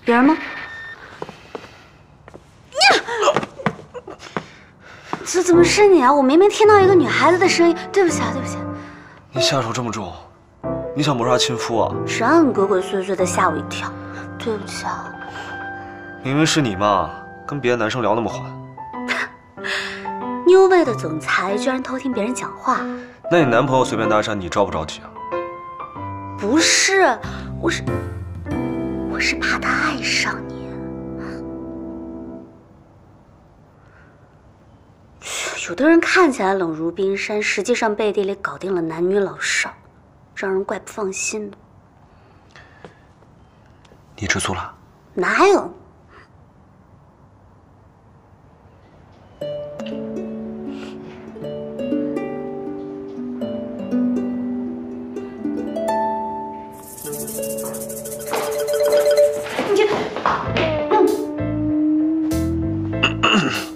别人吗？怎么是你啊？我明明听到一个女孩子的声音。对不起啊，对不起。 你下手这么重，你想谋杀亲夫啊？ 是让你鬼鬼祟祟的吓我一跳，对不起啊。 明明是你嘛，跟别的男生聊那么欢。 New Way的总裁居然偷听别人讲话。 那你男朋友随便搭讪，你着不着急啊？ 不是，我是怕他爱上你。有的人看起来冷如冰山，实际上背地里搞定了男女老少，让人怪不放心的。 你吃醋了？ 哪有？你